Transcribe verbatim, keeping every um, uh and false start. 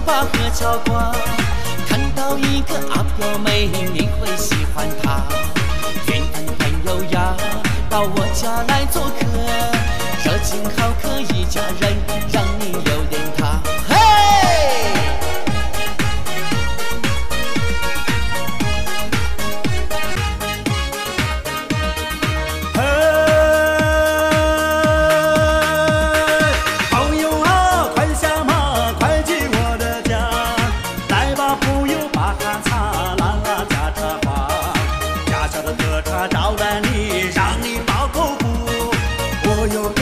把河桥过。看到一个阿表妹，你会喜欢她。缘分朋友呀，到我家来做客，热情好客一家人，让你留恋他。嘿！ 招待你，让你饱口福。我有